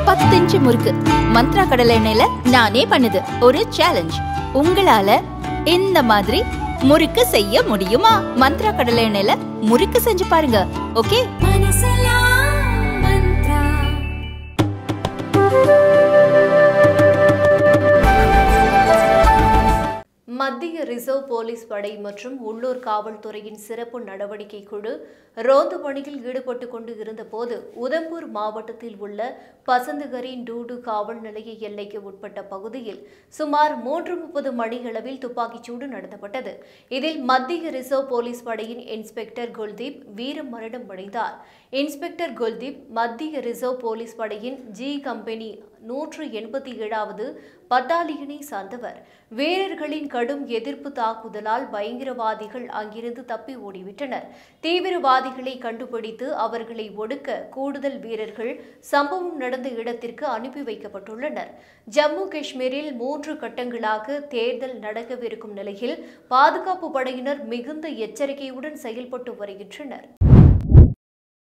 10 inch முறுக்கு மந்த்ரா கடலை எண்ணெயில நானே பண்ணுது. ஒரு சேலஞ்ச். உங்களால இந்த மாதிரி முறுக்கு செய்ய முடியுமா? மந்த்ரா கடலை எண்ணெயில முறுக்கு செஞ்சு பாருங்க. ஓகே? மத்திய ரிசர்வ் போலீஸ் படை மற்றும் உள்ளூர் காவல்துறையின் சிறப்பு நடவடிக்கை குழு ரோந்து பணியில் ஈடுபட்டு கொண்டு இருந்தபோது உதம்பூர் மாவட்டத்தில் உள்ள பசந்தகரி டூடு காவல் நிலைய எல்லைக்கு உட்பட்ட பகுதியில் சுமார் 3:30 மணியளவில் துப்பாக்கிச்சூடு நடத்தப்பட்டது. இதில் மத்திய ரிசர்வ் போலீஸ் படையின் இன்ஸ்பெக்டர் குல்தீப் வீர மரணம் அடைந்தார். இன்ஸ்பெக்டர் குல்தீப் மத்திய ரிசர்வ் போலீஸ் படையின் ஜி கம்பெனி 187வது பட்டாலியனை சார்ந்தவர். வீரர்களின் கடும் எதிர்ப்பு தாக்குதலால் பயங்கரவாதிகள் அங்கிருந்து தப்பி ஓடிவிட்டனர். தீவிரவாதிகளை கண்டுபிடித்து அவர்களை ஒடுக்க கூடுதல் வீரர்கள் சம்பவம் நடந்த இடத்திற்கு அனுப்பி வைக்கப்பட்டுள்ளனர். ஜம்மு காஷ்மீரில் 3 கட்டங்களாக தேர்தல் நடக்கவிருக்கும் நிலையில் பாதுகாப்பு படையினர் மிகுந்த எச்சரிக்கையுடன் செயல்பட்டு வருகின்றனர்.